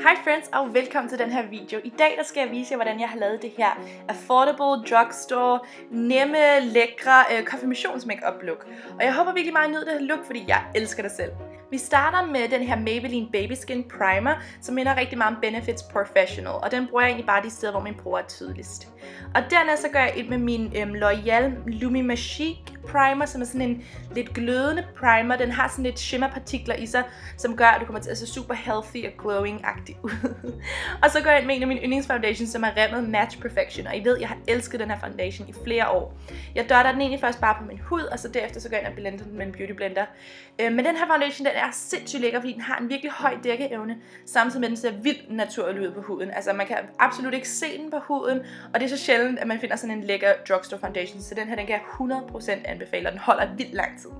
Hej friends og velkommen til den her video. I dag der skal jeg vise jer, hvordan jeg har lavet det her affordable drugstore, nemme, lækre konfirmationsmakeup look. Og jeg håber virkelig meget, I nyder det her look, fordi jeg elsker det selv. Vi starter med den her Maybelline Baby Skin Primer, som minder rigtig meget om Benefits Professional. Og den bruger jeg egentlig bare de steder, hvor min bror er tydeligst. Og dernæst så gør jeg ind med min L'Oreal Lumi Magique Primer, som er sådan en lidt glødende primer. Den har sådan lidt shimmerpartikler i sig, som gør, at du kommer til at se super healthy og glowing-agtig ud. Og så går jeg ind med en af mine yndlingsfoundations, som er Rimmel Match Perfection. Og I ved, jeg har elsket den her foundation i flere år. Jeg dotter den egentlig først bare på min hud, og så derefter så går jeg ind og blender den med en beauty blender. Men den her foundation, den er sindssygt lækker, fordi den har en virkelig høj dækkeevne, samtidig med den ser vildt naturlig ud på huden. Altså man kan absolut ikke se den på huden, og det er så sjældent, at man finder sådan en lækker drugstore foundation. Så den her, den kan jeg 100% anbefale, og den holder vildt lang tid.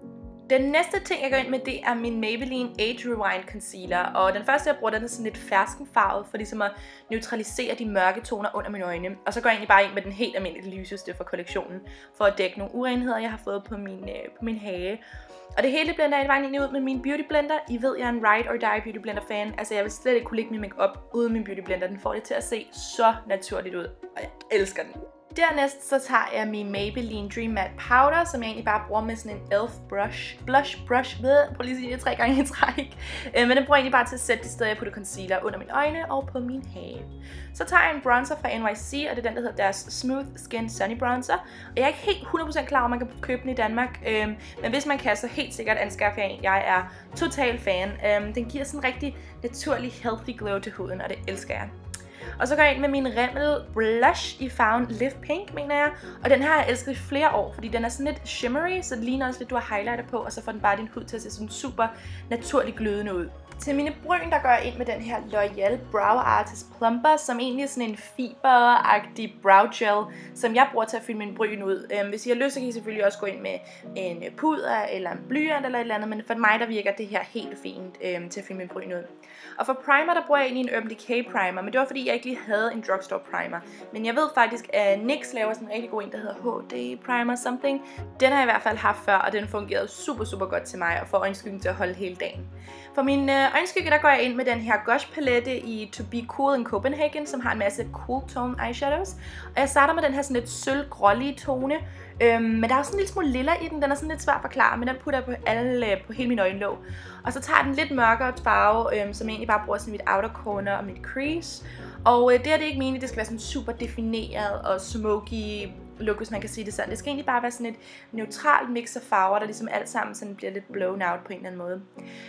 Den næste ting, jeg går ind med, det er min Maybelline Age Rewind Concealer. Og den første, jeg bruger, den er sådan lidt ferskenfarvet, for ligesom at neutralisere de mørke toner under mine øjne. Og så går jeg egentlig bare ind med den helt almindelige lyseste fra kollektionen, for at dække nogle urenheder, jeg har fået på min hage. Og det hele blender jeg egentlig ud med min beauty blender. I ved, jeg er en ride or die beauty blender fan. Altså jeg vil slet ikke kunne lægge min makeup uden min beauty blender. Den får det til at se så naturligt ud, og jeg elsker den. Dernæst så tager jeg min Maybelline Dream Matte Powder, som jeg egentlig bare bruger med sådan en e.l.f. blush brush. Prøv lige at sige det 3 gange i træk. Men den bruger jeg egentlig bare til at sætte de steder, jeg putter concealer under mine øjne og på min hage. Så tager jeg en bronzer fra NYC, og det er den, der hedder deres Smooth Skin Sunny Bronzer. Og jeg er ikke helt 100% klar over, man kan købe den i Danmark. Men hvis man kan, så helt sikkert anskaffer jeg en. Jeg er total fan. Den giver sådan en rigtig naturlig healthy glow til huden, og det elsker jeg. Og så går jeg ind med min Rimmel Blush i farven Live Pink, mener jeg. Og den her har jeg elsket i flere år, fordi den er sådan lidt shimmery, så det ligner også lidt, du har highlighter på, og så får den bare din hud til at se sådan super naturligt glødende ud. Til mine bryn, der går jeg ind med den her L'Oreal Brow Artist Plumper, som egentlig er sådan en fiberagtig brow gel, som jeg bruger til at fylde mine bryn ud. Hvis I har lyst, så kan I selvfølgelig også gå ind med en puder eller en blyant eller et eller andet, men for mig der virker det her helt fint til at fylde mine bryn ud. Og for primer, der bruger jeg egentlig en Urban Decay primer, men det var fordi, jeg ikke lige havde en drugstore primer. Men jeg ved faktisk, at NYX laver sådan en rigtig god en, der hedder HD Primer Something. Den har jeg i hvert fald haft før, og den fungerede super godt til mig og får øjenskyggen til at holde hele dagen. For min øjenskygge, der går jeg ind med den her Gush palette i To Be Cool in Copenhagen, som har en masse cool tone eyeshadows. Og jeg starter med den her sådan lidt sølv-grålige tone. Men der er også en lille smule lilla i den. Den er sådan lidt svær at forklare, men den putter jeg på hele min øjenlåg. Og så tager jeg den lidt mørkere farve, som jeg egentlig bare bruger til mit outer corner og mit crease. Og det er det ikke meningen, det skal være sådan super defineret og smoky look, hvis man kan sige det sådan. Det skal egentlig bare være sådan et neutralt mix af farver, der ligesom alt sammen sådan bliver lidt blown out på en eller anden måde.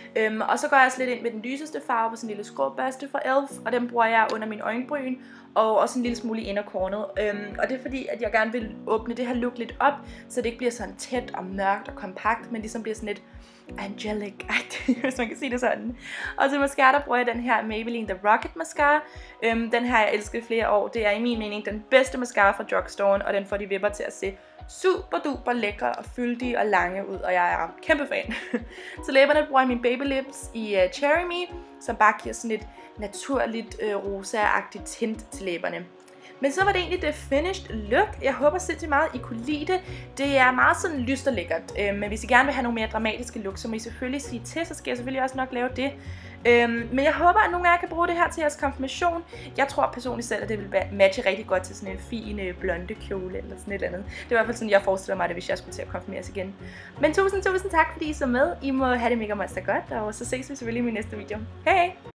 Og så går jeg også lidt ind med den lyseste farve på sådan en lille skråbørste fra e.l.f. Og den bruger jeg under min øjenbryn, og også en lille smule i inderkornet. Og det er fordi, at jeg gerne vil åbne det her look lidt op, så det ikke bliver sådan tæt og mørkt og kompakt, men ligesom bliver sådan lidt angelic, hvis man kan sige det sådan. Og til mascara, der bruger jeg den her Maybelline The Rocket Mascara. Den har jeg elsket i flere år. Det er i min mening den bedste mascara fra drugstoren, og den får de vipper til at se super duper lækre og fyldige og lange ud, og jeg er kæmpe fan. Så læberne bruger jeg min Baby Lips i Cherry Me, som bare giver sådan et naturligt rosa-agtigt tint til læberne. Men så var det egentlig det finished look. Jeg håber sindssygt meget, I kunne lide det. Det er meget sådan lyst og lækkert. Men hvis I gerne vil have nogle mere dramatiske look, så må I selvfølgelig sige til, så skal jeg selvfølgelig også nok lave det. Men jeg håber, at nogle af jer kan bruge det her til jeres konfirmation. Jeg tror personligt selv, at det vil matche rigtig godt til sådan en fin blonde kjole eller sådan et eller andet. Det er i hvert fald sådan, jeg forestiller mig det, hvis jeg skulle til at konfirmeres igen. Men tusind tak, fordi I så med. I må have det mega monster godt, og så ses vi selvfølgelig i min næste video. Hej!